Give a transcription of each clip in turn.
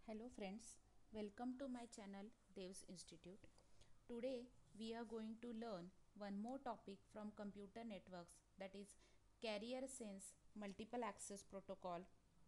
Hello friends, welcome to my channel Dev's Institute. Today we are going to learn one more topic from computer networks, that is Carrier Sense Multiple Access Protocol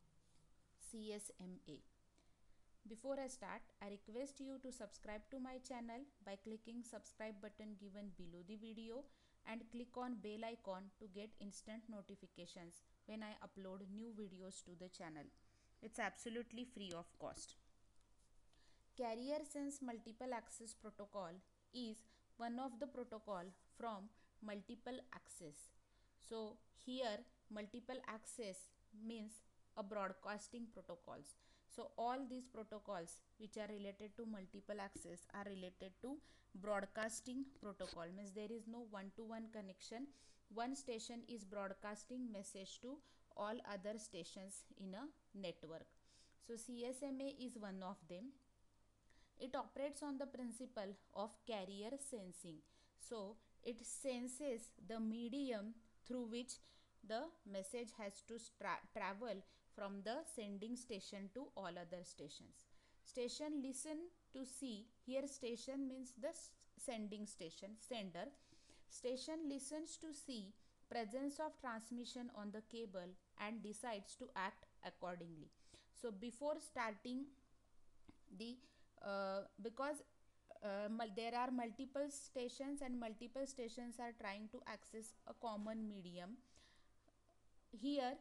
CSMA. Before I start, I request you to subscribe to my channel by clicking subscribe button given below the video and click on bell icon to get instant notifications when I upload new videos to the channel. It's absolutely free of cost. Carrier Sense Multiple Access Protocol is one of the protocol from multiple access. So here multiple access means a broadcasting protocols. So all these protocols which are related to multiple access are related to broadcasting protocol, means there is no one-to-one connection. One station is broadcasting message to all other stations in a network. So CSMA is one of them. It operates on the principle of carrier sensing. So it senses the medium through which the message has to travel from the sending station to all other stations. Station listen to see, here station means the sending station, sender. Station listens to see presence of transmission on the cable and decides to act accordingly. So before starting the because there are multiple stations and multiple stations are trying to access a common medium. Here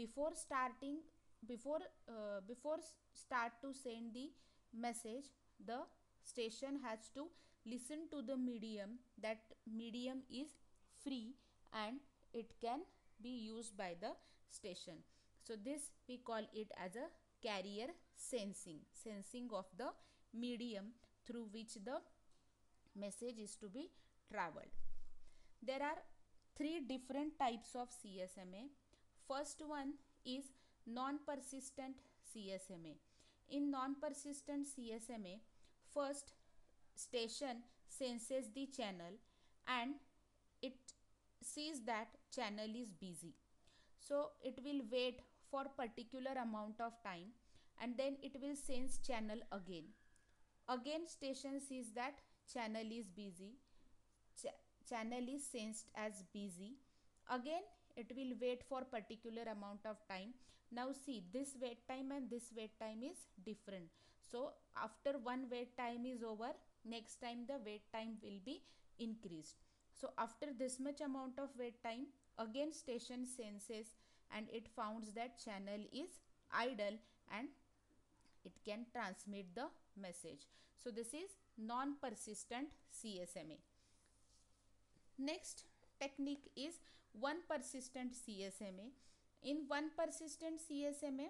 before start to send the message, the station has to listen to the medium. That medium is free and it can be used by the station. So this we call it as a carrier sensing of the medium through which the message is to be traveled. There are three different types of CSMA. First one is non-persistent CSMA. In non-persistent CSMA, first station senses the channel and it sees that channel is busy. So it will wait for particular amount of time and then it will sense channel again. Again station sees that channel is busy. Channel is sensed as busy. Again it will wait for particular amount of time. Now see, this wait time and this wait time is different. So after one wait time is over, next time the wait time will be increased. So after this much amount of wait time, again station senses and it finds that channel is idle and it can transmit the message. So this is non-persistent CSMA. Next technique is one persistent CSMA. In one persistent CSMA,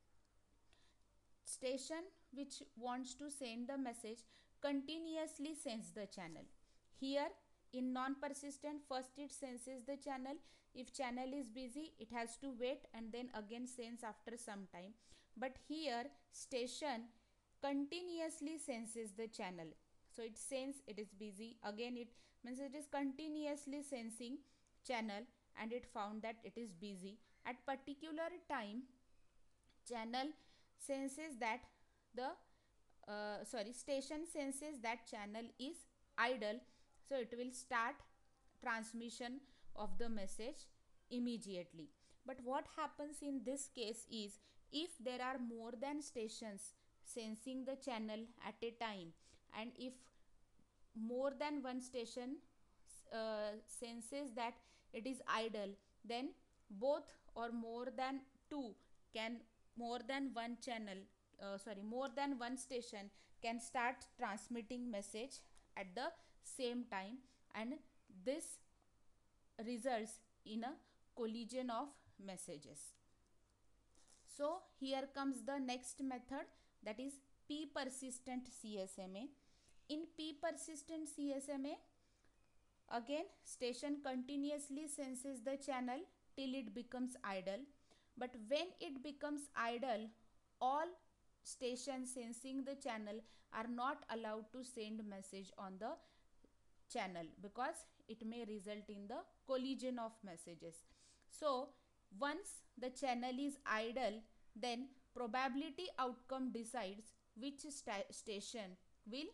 station which wants to send the message continuously sends the channel. Here in non-persistent, first it senses the channel. If channel is busy, it has to wait and then again sends after some time. But here station continuously senses the channel. So it senses it is busy. Again it means it is continuously sensing channel and it found that it is busy. At particular time, channel senses that the station senses that channel is idle. So it will start transmission of the message immediately. But what happens in this case is, if there are more than stations sensing the channel at a time and if more than one station senses that it is idle, then both or more than two can more than one channel more than one station can start transmitting message at the same time, and this results in a collision of messages. So here comes the next method, that is P persistent CSMA. In P persistent CSMA, again station continuously senses the channel till it becomes idle. But when it becomes idle, all stations sensing the channel are not allowed to send message on the channel because it may result in the collision of messages. So once the channel is idle, then probability outcome decides which station will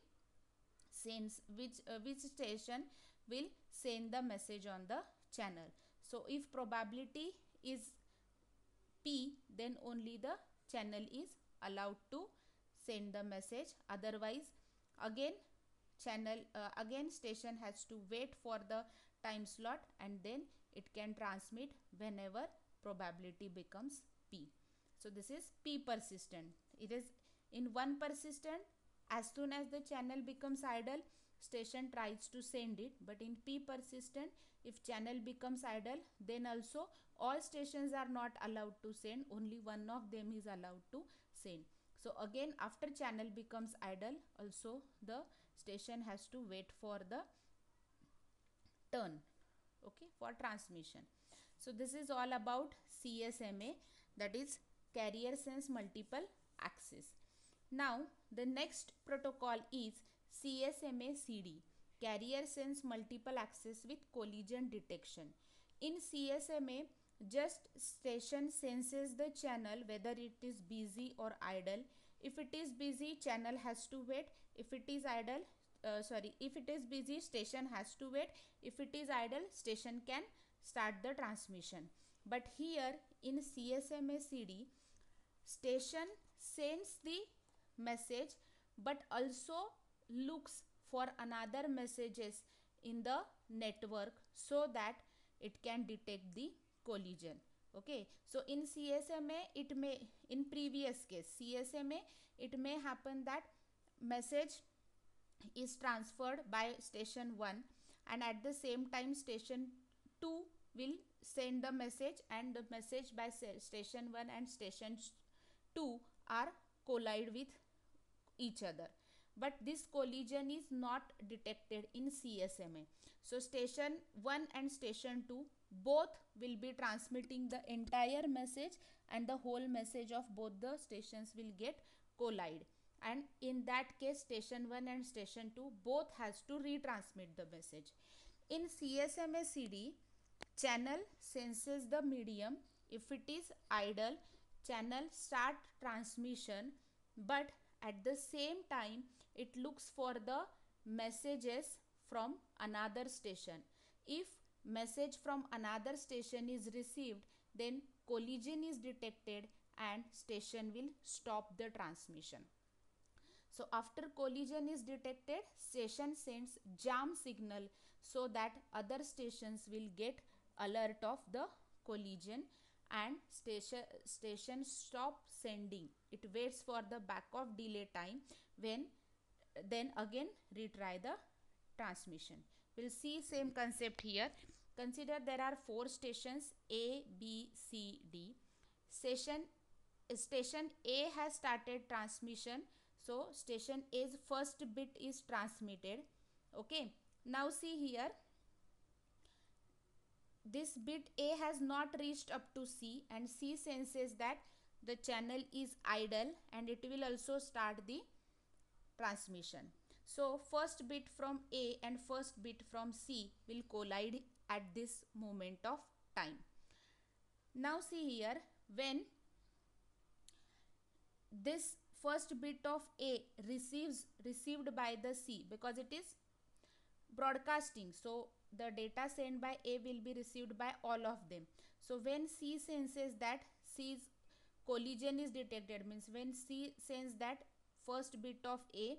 which station will send the message on the channel. So if probability is P, then only the channel is allowed to send the message. Otherwise, again again station has to wait for the time slot, and then it can transmit whenever probability becomes P. So this is P persistent. It is in one persistent, as soon as the channel becomes idle, station tries to send it. But in P persistent, if channel becomes idle, then also all stations are not allowed to send, only one of them is allowed to send. So again, after channel becomes idle, also the station has to wait for the turn, okay, for transmission. So this is all about CSMA, that is carrier sense multiple access. Now the next protocol is CSMA CD, carrier sense multiple access with collision detection. In CSMA, just station senses the channel whether it is busy or idle. If it is busy, channel has to wait. If it is idle, if it is busy, station has to wait. If it is idle, station can start the transmission. But here in CSMA CD, station sends the message but also looks for another messages in the network so that it can detect the collision. Okay, so in CSMA, it may, in previous case CSMA, it may happen that message is transferred by station 1, and at the same time station 2 will send the message, and the message by station 1 and station 2 are collide with each other. But this collision is not detected in CSMA. So station 1 and station 2 both will be transmitting the entire message, and the whole message of both the stations will get collide. And in that case, station 1 and station 2 both has to retransmit the message. In CSMA CD, channel senses the medium. If it is idle, channel start transmission, but at the same time it looks for the messages from another station. If message from another station is received, then collision is detected and station will stop the transmission. So after collision is detected, station sends jam signal so that other stations will get alert of the collision, and station stop sending. It waits for the back of delay time, when then again retry the transmission. We'll see same concept here. Consider there are 4 stations A, B, C, D. Station A has started transmission, so station A's first bit is transmitted. Okay, now see here, this bit A has not reached up to C, and C senses that the channel is idle and it will also start the transmission. So first bit from A and first bit from C will collide at this moment of time. Now see here, when this first bit of A received by the C, because it is broadcasting, so the data sent by A will be received by all of them. So when C senses that C's collision is detected, means when C senses that first bit of A,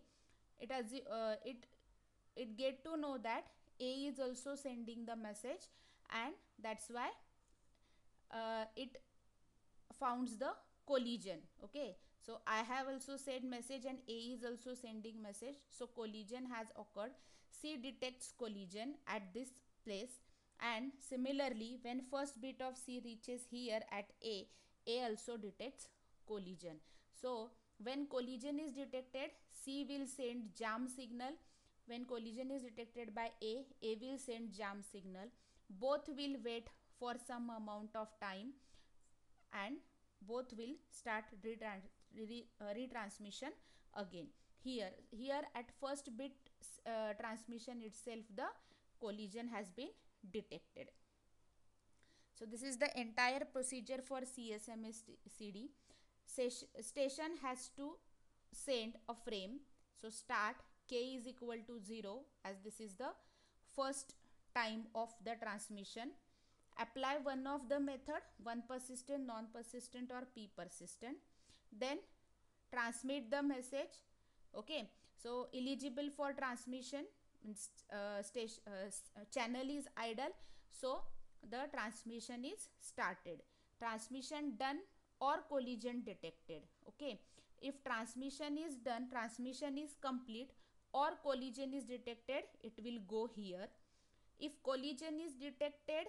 it get to know that A is also sending the message, and that's why it founds the collision. Okay, so I have also said message and A is also sending message, so collision has occurred. C detects collision at this place, and similarly when first bit of C reaches here at A also detects collision. So when collision is detected, C will send jam signal. When collision is detected by A will send jam signal. Both will wait for some amount of time, and both will start retransmission again. Here at first bit transmission itself, the collision has been detected. So this is the entire procedure for CSMA CD. Station has to send a frame. So start k is equal to 0, as this is the first time of the transmission. Apply one of the method, one persistent, non persistent or p persistent. Then transmit the message. Okay, so eligible for transmission means channel is idle, so the transmission is started. Transmission done or collision detected. Okay, if transmission is done, transmission is complete, or collision is detected, it will go here. If collision is detected,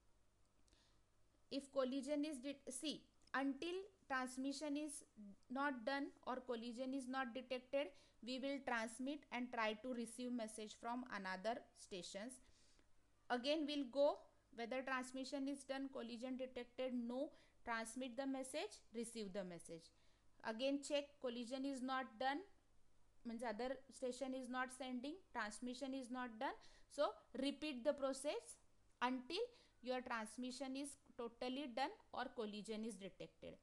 see, until transmission is not done or collision is not detected, we will transmit and try to receive message from another stations. Again we'll go, whether transmission is done, collision detected, no, transmit the message, receive the message. Again check, collision is not done, means other station is not sending, transmission is not done, so repeat the process until your transmission is totally done or collision is detected.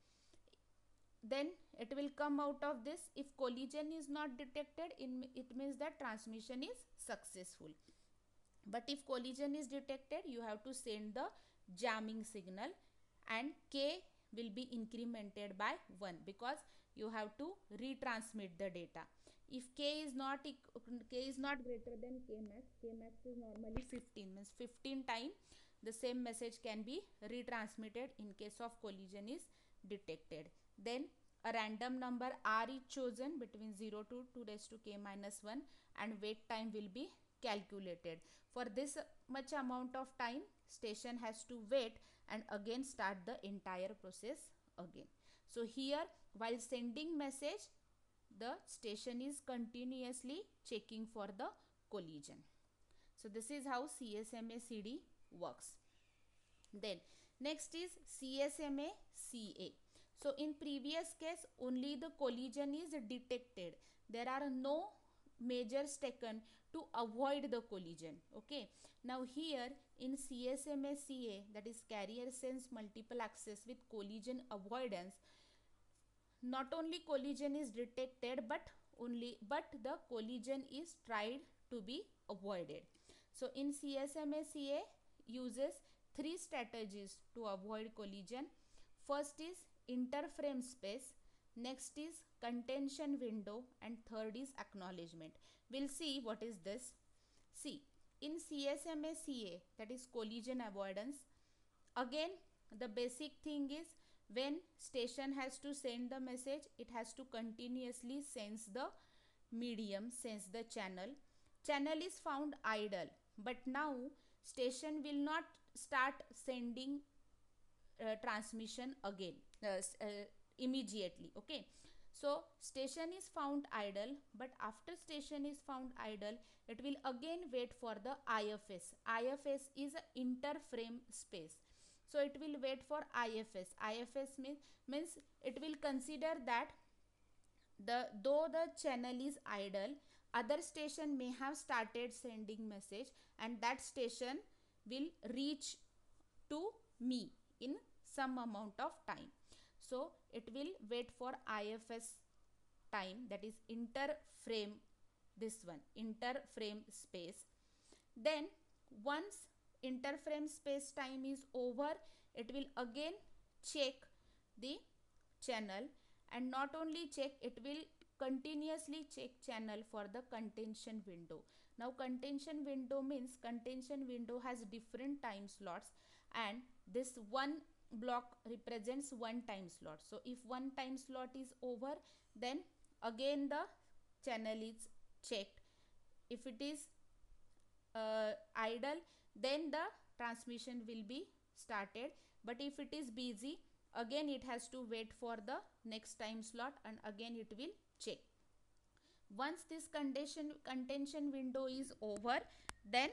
Then it will come out of this, if collision is not detected, it means that transmission is successful. But if collision is detected, you have to send the jamming signal, and k will be incremented by 1, because you have to retransmit the data. If k is not greater than k max is normally 15, means 15 times the same message can be retransmitted in case of collision is detected. Then a random number r is chosen between 0 to 2 raised to k minus 1, and wait time will be calculated. For this much amount of time, station has to wait and again start the entire process again. So here, while sending message, the station is continuously checking for the collision. So this is how CSMA CD works. Then next is CSMA CA. So in previous case, only the collision is detected. There are no measures taken to avoid the collision. Okay, now here in CSMA CA, that is carrier sense multiple access with collision avoidance, not only collision is detected, but the collision is tried to be avoided. So in CSMA CA uses three strategies to avoid collision. First is interframe space, next is contention window, and third is acknowledgement. We'll see what is this. See, in CSMA CA, that is collision avoidance, again the basic thing is, when station has to send the message, it has to continuously sense the medium, sense the channel. Channel is found idle, but now station will not start sending transmission again immediately. Okay, so station is found idle, but after station is found idle, it will again wait for the IFS. IFS is a interframe space, so it will wait for IFS. IFS means it will consider that though the channel is idle, other station may have started sending message, and that station will reach to me in some amount of time. So it will wait for IFS time, that is interframe, this one interframe space. Then once interframe space time is over, it will again check the channel, and not only check, it will continuously check channel for the contention window. Now contention window means, contention window has different time slots, and this one block represents one time slot. So if one time slot is over, then again the channel is checked. If it is idle, then the transmission will be started, but if it is busy, again it has to wait for the next time slot, and again it will check. Once this contention window is over, then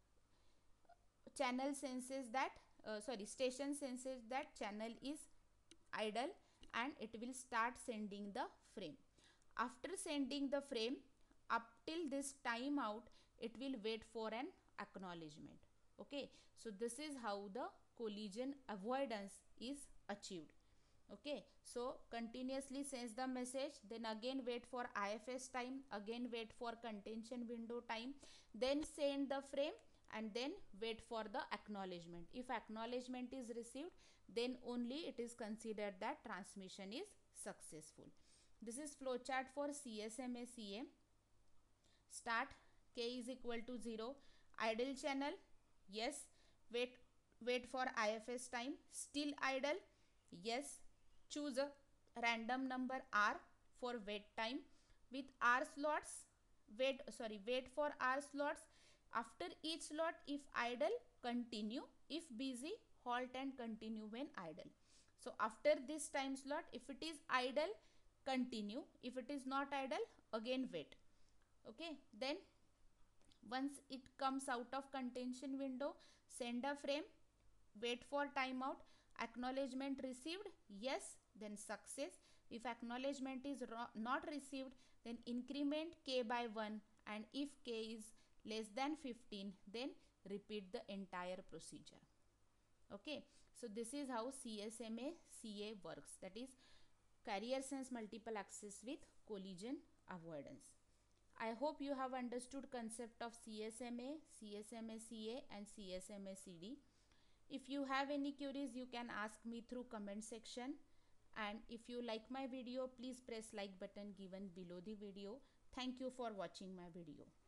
channel senses that station senses that channel is idle, and it will start sending the frame. After sending the frame, up till this timeout, it will wait for an acknowledgement. Okay, so this is how the collision avoidance is achieved. Okay, so continuously sends the message, then again wait for IFS time, again wait for contention window time, then send the frame, and then wait for the acknowledgement. If acknowledgement is received, then only it is considered that transmission is successful. This is flowchart for CSMA CA. Start, K is equal to 0. Idle channel, yes. Wait for IFS time, still idle, yes. Choose a random number R for wait time. With R slots, wait for R slots. After each slot, if idle, continue. If busy, halt and continue when idle. So after this time slot, if it is idle, continue. If it is not idle, again wait. Okay, then once it comes out of contention window, send a frame, wait for timeout, acknowledgement received, yes, then success. If acknowledgement is not received, then increment K by 1, and if K is less than 15, then repeat the entire procedure. Okay, so this is how CSMA CA works, that is carrier sense multiple access with collision avoidance. I hope you have understood concept of CSMA, CSMA CA and CSMA CD. If you have any queries, you can ask me through comment section. And if you like my video, please press like button given below the video. Thank you for watching my video.